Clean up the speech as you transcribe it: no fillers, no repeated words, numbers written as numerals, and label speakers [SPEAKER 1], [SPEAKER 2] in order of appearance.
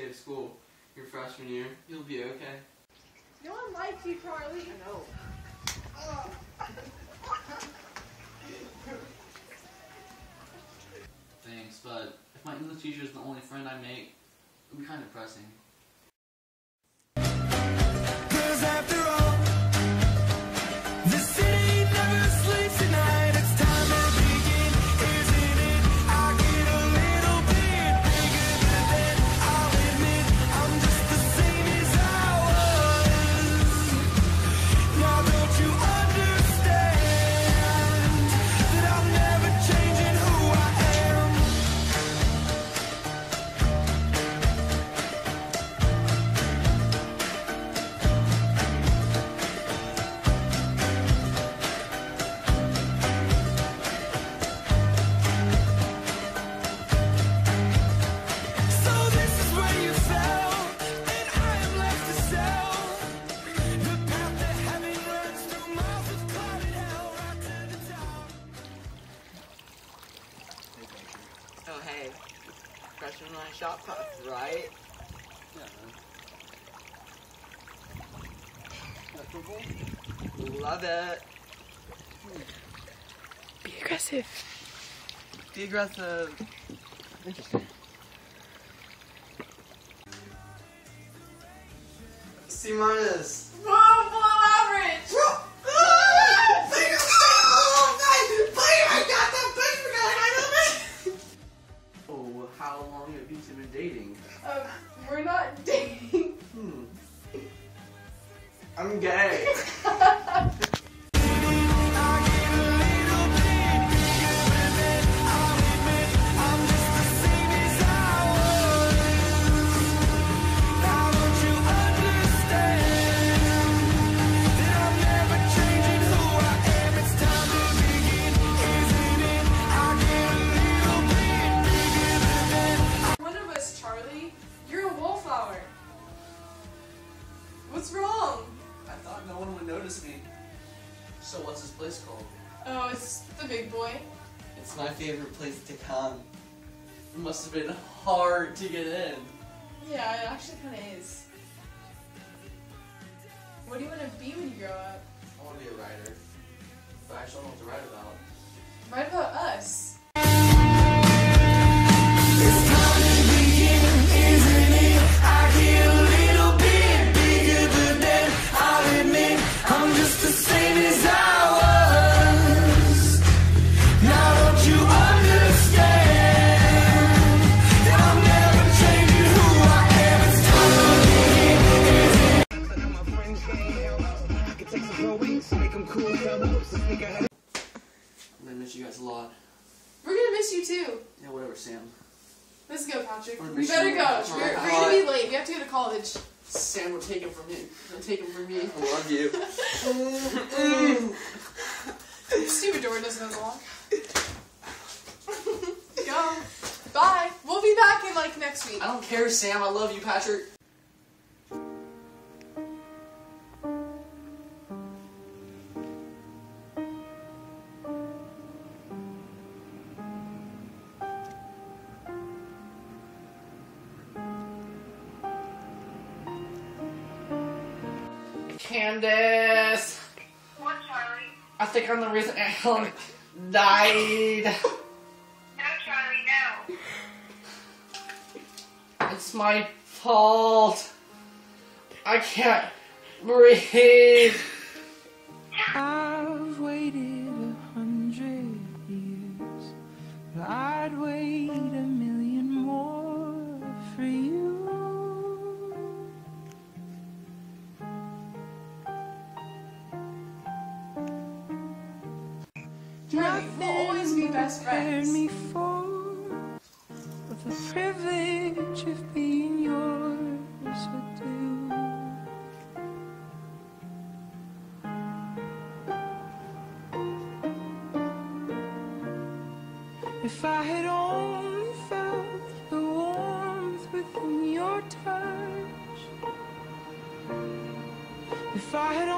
[SPEAKER 1] day of school, your freshman year. You'll be okay.
[SPEAKER 2] No one likes you, Charlie.
[SPEAKER 1] I know. Thanks, but if my English teacher is the only friend I make, it'll be kind of depressing.
[SPEAKER 3] 'Cause after all, the city never sleeps at night. It's time to begin, isn't it? I get a little bit bigger than I'll admit. I'm just the same as I was. Now don't you understand that I'm never changing who I am? So this is where you fell, and I am left to sell the path to heaven runs through miles of clouded hell right to the top.
[SPEAKER 4] Oh, hey. Freshman line shop puff, right?
[SPEAKER 1] Yeah, man.
[SPEAKER 4] Love it.
[SPEAKER 2] Be aggressive.
[SPEAKER 4] Be aggressive.
[SPEAKER 1] Interesting.
[SPEAKER 4] C minus.
[SPEAKER 2] Whoa, below average.
[SPEAKER 1] Oh, how long have you two been dating?
[SPEAKER 2] We're not dating.
[SPEAKER 4] I'm gay.
[SPEAKER 2] One of us, Charlie. You're a wallflower. What's wrong?
[SPEAKER 1] I thought no one would notice me. So what's this place called?
[SPEAKER 2] Oh, it's the big boy.
[SPEAKER 1] It's my favorite place to come. It must have been hard to get in.
[SPEAKER 2] Yeah, it actually kind of is. What do you want to be when you grow up?
[SPEAKER 1] I want to be a writer. But I just don't know what to write about.
[SPEAKER 2] Write about us.
[SPEAKER 3] I'm just the same as I was. Now don't you understand that I'm never changing who I am? It's time to begin.
[SPEAKER 1] I'm gonna miss you guys a lot.
[SPEAKER 2] We're gonna miss you too.
[SPEAKER 1] Yeah, whatever, Sam.
[SPEAKER 2] Let's go, Patrick.
[SPEAKER 1] We're gonna
[SPEAKER 2] We
[SPEAKER 1] miss
[SPEAKER 2] better
[SPEAKER 1] you.
[SPEAKER 2] go.
[SPEAKER 1] Alright,
[SPEAKER 2] We're
[SPEAKER 1] alright.
[SPEAKER 2] gonna be late. We have to go to college.
[SPEAKER 1] Sam will take him from me. Don't take him from me. I love you.
[SPEAKER 2] Stupid door doesn't know the lock. Go. Bye. We'll be back in like next week.
[SPEAKER 1] I don't care, Sam. I love you, Patrick.
[SPEAKER 4] Candace.
[SPEAKER 5] What, Charlie?
[SPEAKER 4] I think I'm the reason Alan died.
[SPEAKER 5] No, Charlie, no.
[SPEAKER 4] It's my fault. I can't breathe.
[SPEAKER 3] I've waited 100 years, but I'd wait 1,000,000 more for you.
[SPEAKER 2] Charlie, we'll always be best friends.
[SPEAKER 3] Me for the privilege of being yours would do. If I had only felt the warmth within your touch, if I had